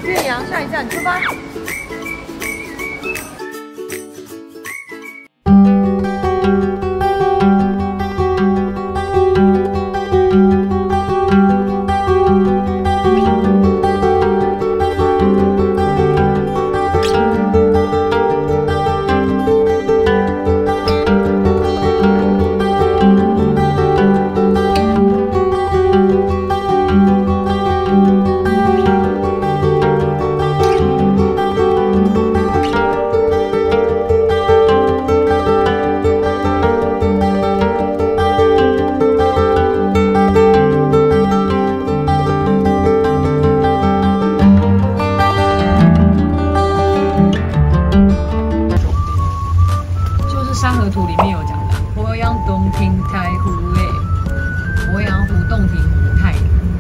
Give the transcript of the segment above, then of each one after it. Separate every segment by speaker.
Speaker 1: 岳阳，下一站出发。
Speaker 2: 山河图里面有讲的，鄱阳洞庭太湖诶，鄱阳湖洞庭湖太。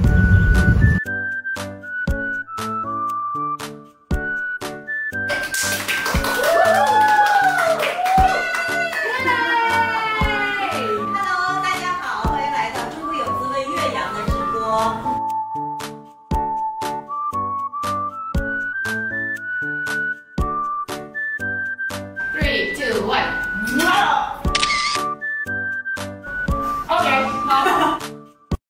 Speaker 3: Hello， 大家好，欢迎来到中国有滋味岳阳的直播。3、2、1，哇！